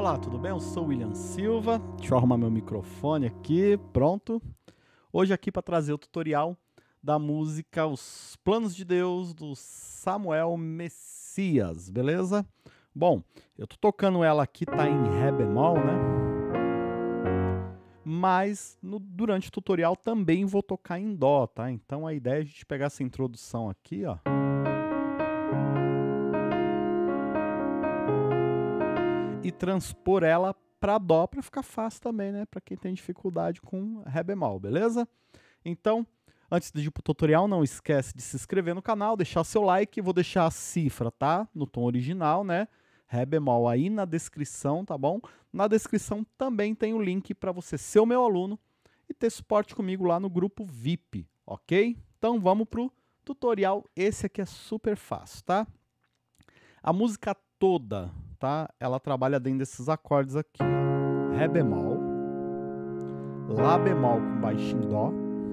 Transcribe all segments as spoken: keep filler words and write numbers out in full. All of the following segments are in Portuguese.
Olá, tudo bem? Eu sou o William Silva. Deixa eu arrumar meu microfone aqui, pronto. Hoje aqui para trazer o tutorial da música Os Planos de Deus, do Samuel Messias, beleza? Bom, eu tô tocando ela aqui, tá em Ré bemol, né? Mas no, durante o tutorial também vou tocar em Dó, tá? Então a ideia é a gente pegar essa introdução aqui, ó. E transpor ela para Dó para ficar fácil também, né? Para quem tem dificuldade com Ré bemol, beleza? Então, antes de ir pro tutorial, não esquece de se inscrever no canal, deixar seu like, vou deixar a cifra, tá? No tom original, né? Ré bemol aí na descrição, tá bom? Na descrição também tem o link para você ser o meu aluno e ter suporte comigo lá no grupo V I P, ok? Então vamos pro tutorial, esse aqui é super fácil, tá? A música toda, tá? Ela trabalha dentro desses acordes aqui, ó. Ré bemol, Lá bemol com baixo em Dó,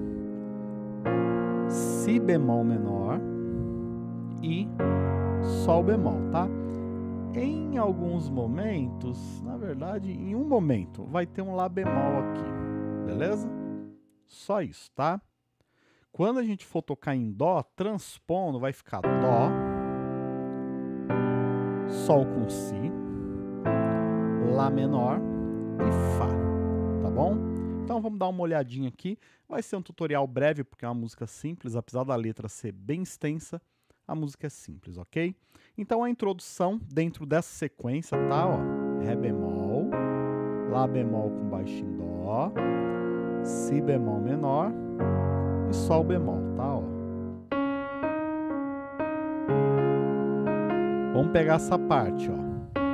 Si bemol menor e Sol bemol, tá? Em alguns momentos, na verdade, em um momento, vai ter um Lá bemol aqui, beleza? Só isso, tá? Quando a gente for tocar em Dó, transpondo, vai ficar Dó, Sol com Si, Lá menor e Fá, tá bom? Então vamos dar uma olhadinha aqui. Vai ser um tutorial breve, porque é uma música simples, apesar da letra ser bem extensa, a música é simples, ok? Então a introdução dentro dessa sequência, tá? Ó, Ré bemol, Lá bemol com baixo em Dó, Si bemol menor e Sol bemol, tá? Ó. Vamos pegar essa parte, ó.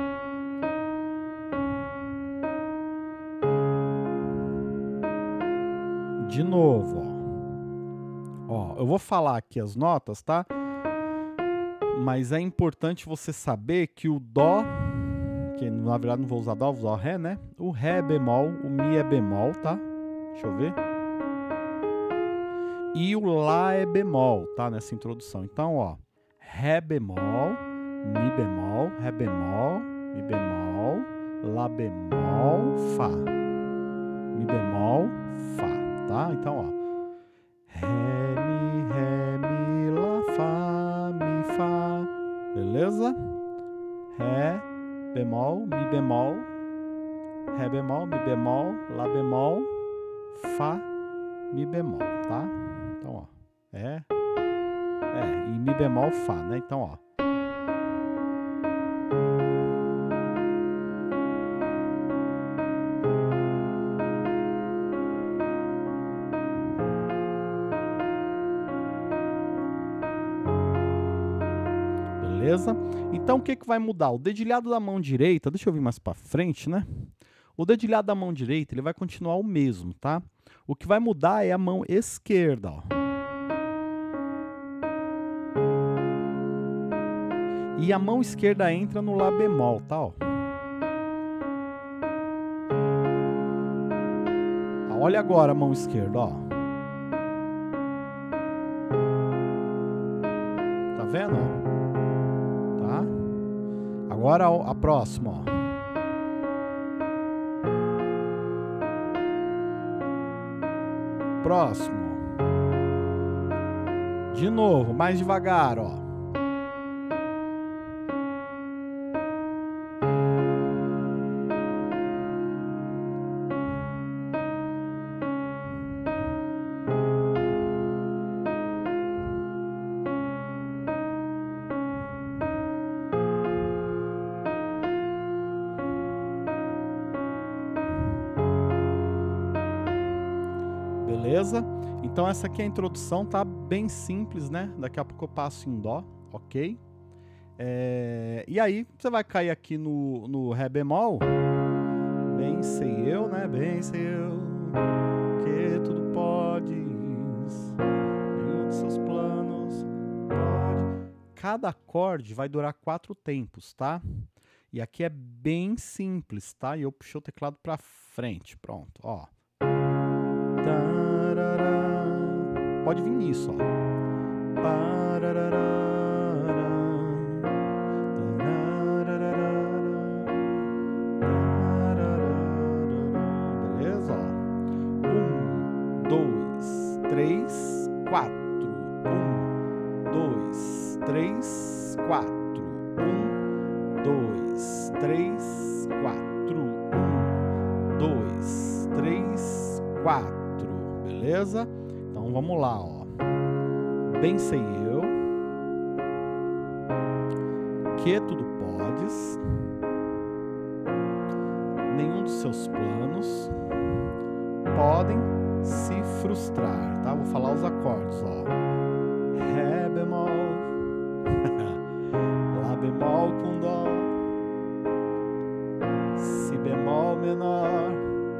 De novo, ó. Ó, eu vou falar aqui as notas, tá? Mas é importante você saber que o Dó, que na verdade não vou usar Dó, vou usar Ré, né? O Ré é bemol, o Mi é bemol, tá? Deixa eu ver. E o Lá é bemol, tá? Nessa introdução. Então, ó. Ré bemol, Mi bemol, Ré bemol, Mi bemol, Lá bemol, Fá. Mi bemol, Fá, tá? Então, ó. Ré, Mi, Ré, Mi, Lá, Fá, Mi, Fá. Beleza? Ré, bemol, Mi bemol, Ré bemol, Mi bemol, Lá bemol, Fá, Mi bemol, tá? Então, ó. É. É, e Mi bemol, Fá, né? Então, ó. Beleza? Então, o que, que vai mudar? O dedilhado da mão direita, deixa eu vir mais para frente, né? O dedilhado da mão direita, ele vai continuar o mesmo, tá? O que vai mudar é a mão esquerda, ó. E a mão esquerda entra no Lá bemol, tá? Ó. Olha agora a mão esquerda, ó. Tá vendo? Tá? Agora a próxima, ó. Próximo. De novo, mais devagar, ó. Beleza? Então essa aqui é a introdução, tá bem simples, né? Daqui a pouco eu passo em Dó, ok? É... E aí você vai cair aqui no, no Ré bemol. Bem sei eu, né? Bem sei eu que tudo podes, nenhum dos seus planos pode. Cada acorde vai durar quatro tempos, tá? E aqui é bem simples, tá? E eu puxei o teclado pra frente, pronto, ó. Pode vir nisso, ó. três, quatro. Um, dois, três, quatro. Um, dois, três, quatro. Um, dois, três, quatro. Beleza? Então vamos lá, ó. Bem sei eu que tudo podes, nenhum dos seus planos podem se frustrar, tá? Vou falar os acordes, ó. Ré bemol, Lá bemol com Dó, Si bemol menor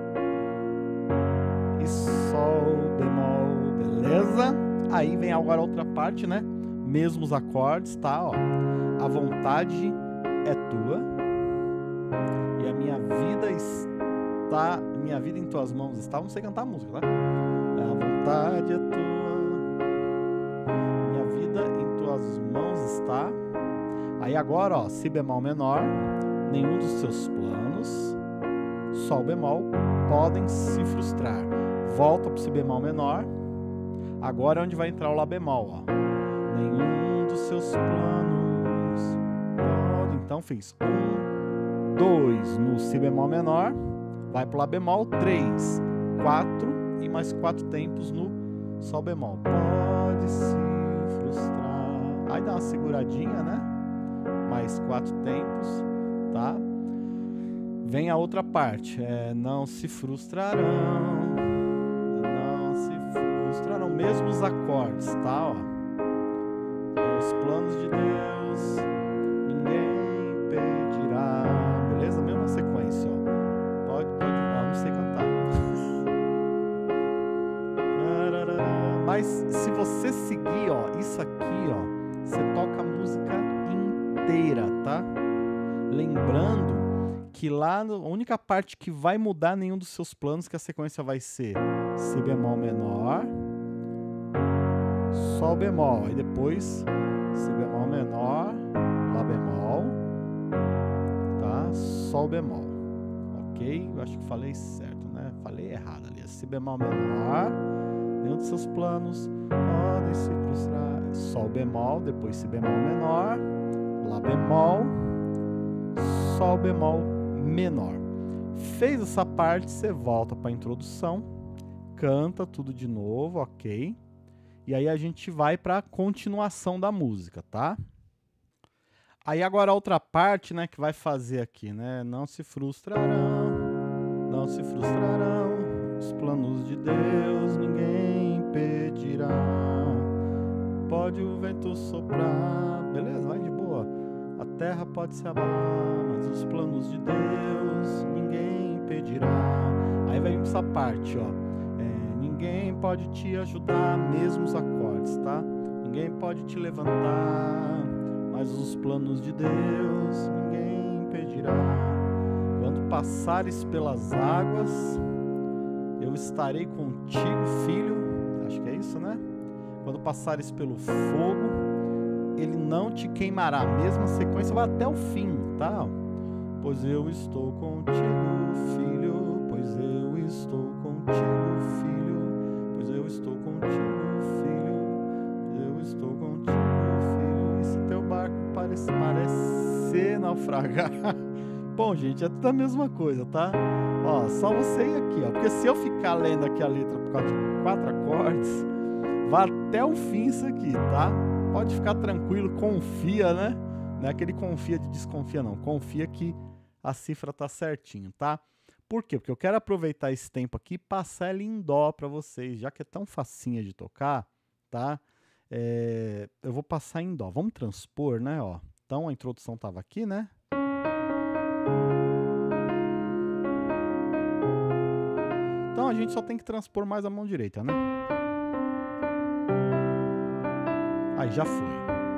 e Sol bemol, beleza? Aí vem agora a outra parte, né? Mesmos acordes, tá? Ó. A vontade é tua e a minha vida está, minha vida em tuas mãos está. Não sei cantar a música, tá? A vontade é tua, minha vida em tuas mãos está. Aí agora, ó, Si bemol menor, nenhum dos seus planos, Sol bemol, podem se frustrar. Volta pro Si bemol menor. Agora é onde vai entrar o Lá bemol, ó. Nenhum dos seus planos pode. Então fiz um, dois no Si bemol menor, vai pro Lá bemol, três, quatro e mais quatro tempos no Sol bemol. Pode se frustrar. Aí dá uma seguradinha, né? Mais quatro tempos, tá? Vem a outra parte. É, não se frustrarão. Não se frustrarão. Mesmos acordes, tá? Ó. Os planos de Deus ninguém impedirá. Beleza? Mesma sequência, ó. Pode, pode. Ah, não sei cantar. Mas se você seguir, ó, isso aqui, ó, você toca a música inteira, tá? Lembrando que lá no, a única parte que vai mudar nenhum dos seus planos, que a sequência vai ser Si bemol menor, Sol bemol, e depois Si bemol menor, Lá bemol, tá? Sol bemol, ok? Eu acho que falei certo, né? Falei errado ali. Si bemol menor, nenhum dos seus planos podem se frustrar. Sol bemol, depois Si bemol menor, Lá bemol, Sol bemol menor. Fez essa parte, você volta para a introdução, canta tudo de novo, ok? E aí a gente vai para a continuação da música, tá? Aí agora a outra parte, né, que vai fazer aqui, né? Não se frustrarão, não se frustrarão, os planos de Deus ninguém impedirá. Pode o vento soprar, beleza? Vai de boa. A terra pode se abalar, mas os planos de Deus ninguém impedirá. Aí vai vir essa parte, ó. É, ninguém pode te ajudar, mesmos acordes, tá? Ninguém pode te levantar, mas os planos de Deus ninguém impedirá. Quando passares pelas águas, eu estarei contigo, filho. Acho que é isso, né? Quando passares pelo fogo, ele não te queimará. Mesma sequência, vai até o fim, tá? Pois eu estou contigo, filho. Pois eu estou contigo, filho. Pois eu estou contigo, filho. Eu estou contigo, filho. E se teu barco parece, parecer naufragar? Bom, gente, é tudo a mesma coisa, tá? Ó, só você ir aqui, ó. Porque se eu ficar lendo aqui a letra por causa de quatro acordes, vai até o fim isso aqui, tá? Pode ficar tranquilo, confia, né? Não é aquele confia de desconfia, não. Confia que a cifra tá certinho, tá? Por quê? Porque eu quero aproveitar esse tempo aqui e passar ela em dó para vocês, já que é tão facinha de tocar, tá? É, eu vou passar em dó. Vamos transpor, né? Ó. Então a introdução tava aqui, né? Então a gente só tem que transpor mais a mão direita, né? Aí já foi.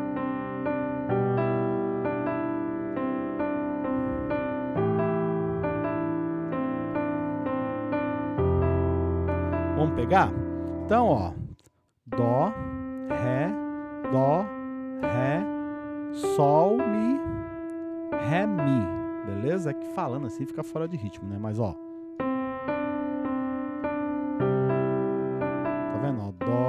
Vamos pegar? Então, ó. Dó, Ré, Dó, Ré, Sol, Mi, Ré, Mi. Beleza? É que falando assim fica fora de ritmo, né? Mas, ó. Tá vendo? Ó, Dó,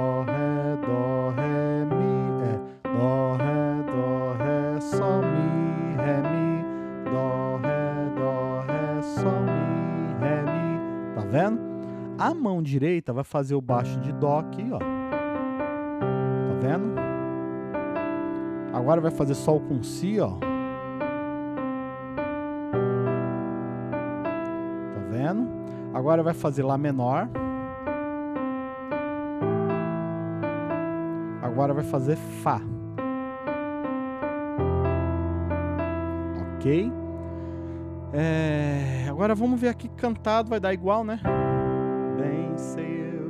vendo? A mão direita vai fazer o baixo de Dó aqui, ó. Tá vendo? Agora vai fazer Sol com Si, ó. Tá vendo? Agora vai fazer Lá menor. Agora vai fazer Fá. Ok? É... Agora vamos ver aqui cantado, vai dar igual, né? Bem sei eu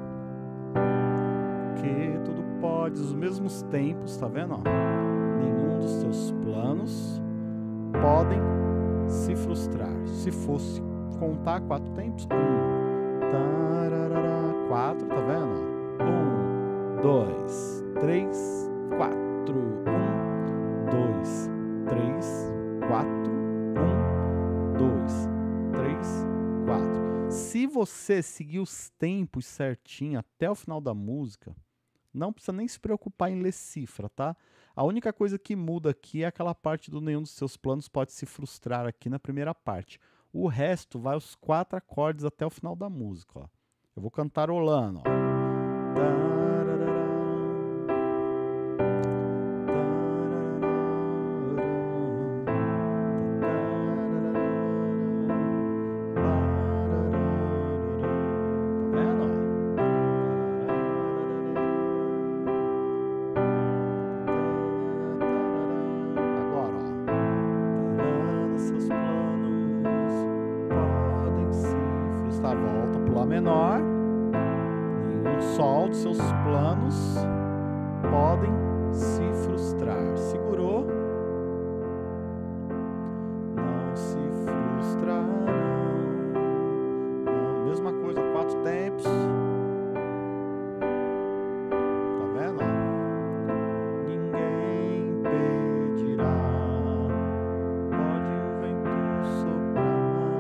que tudo pode, os mesmos tempos, tá vendo? Ó? Nenhum dos teus planos podem se frustrar. Se fosse contar quatro tempos, um, tararara, quatro, tá vendo? Um, dois, três, quatro, um, dois, três, quatro, um, dois, três, quatro. Se você seguir os tempos certinho até o final da música, não precisa nem se preocupar em ler cifra, tá? A única coisa que muda aqui é aquela parte do nenhum dos seus planos pode se frustrar aqui na primeira parte. O resto vai os quatro acordes até o final da música, ó. Eu vou cantarolando, ó. Volta pro Lá menor, nenhum Sol dos seus planos podem se frustrar. Segurou, não se frustrarão. Não, mesma coisa, quatro tempos. Tá vendo? Ninguém impedirá, pode o vento soprar.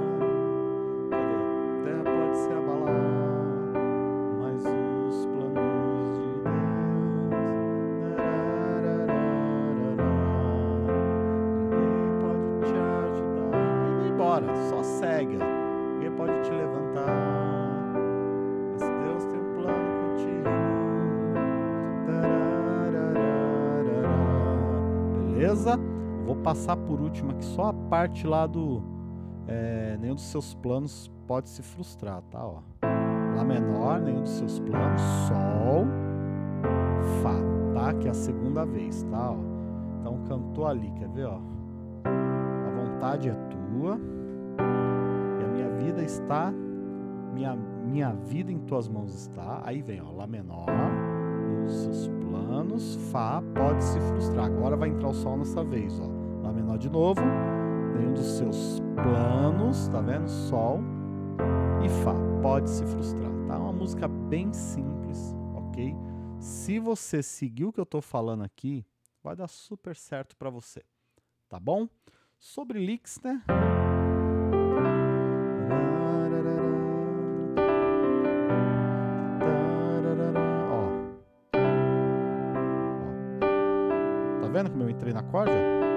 Se abalar, mas os planos de Deus, ninguém pode te ajudar. E vai embora, só segue. Ninguém pode te levantar, mas Deus tem um plano contigo. Beleza? Vou passar por último aqui só a parte lá do é, nenhum dos seus planos pode se frustrar, tá? Ó. Lá menor, nenhum dos seus planos, Sol, Fá, tá? Que é a segunda vez, tá? Ó. Então cantou ali, quer ver? Ó? A vontade é tua e a minha vida está, minha, minha vida em tuas mãos está. Aí vem, ó, Lá menor, nenhum dos seus planos, Fá, pode se frustrar. Agora vai entrar o Sol nessa vez, ó. Lá menor de novo, nenhum dos seus planos, tá vendo? Sol e Fá, pode se frustrar, tá? Uma música bem simples, ok? Se você seguir o que eu tô falando aqui, vai dar super certo pra você, tá bom? Sobre licks, né? Ó. Ó. Tá vendo como eu entrei na corda?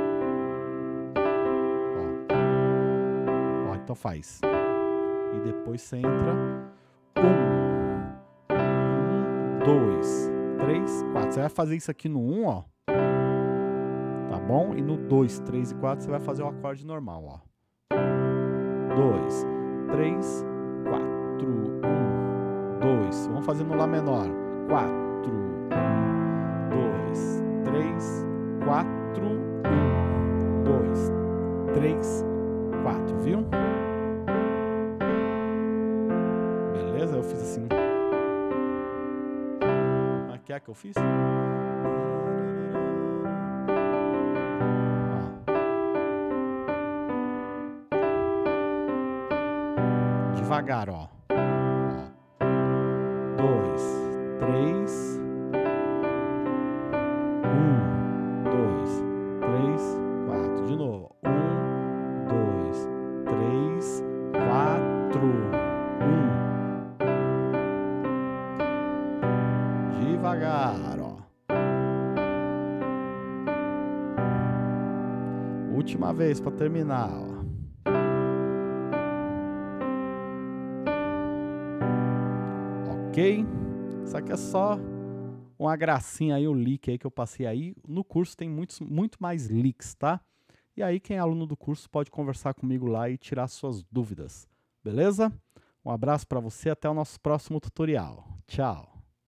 Ó. Ó, então faz. E depois você entra um, um, dois, três, quatro. Você vai fazer isso aqui no um, ó. Tá bom? E no dois, três e quatro você vai fazer o acorde normal, ó. dois, três, quatro, um, dois. Vamos fazer no Lá menor. quatro, um, dois, três, quatro, um, dois, três, quatro. Viu? Beleza? Eu fiz assim. Ah, quer que eu fiz? Devagar, ó. Ó. Dois, três. Um, dois, três, quatro. De novo. Um, dois, três, quatro. Um. Devagar, ó. Última vez para terminar, ó. ok? Isso aqui é só uma gracinha aí, o leak aí que eu passei aí. No curso tem muitos, muito mais leaks, tá? E aí quem é aluno do curso pode conversar comigo lá e tirar suas dúvidas, beleza? Um abraço para você, até o nosso próximo tutorial. Tchau!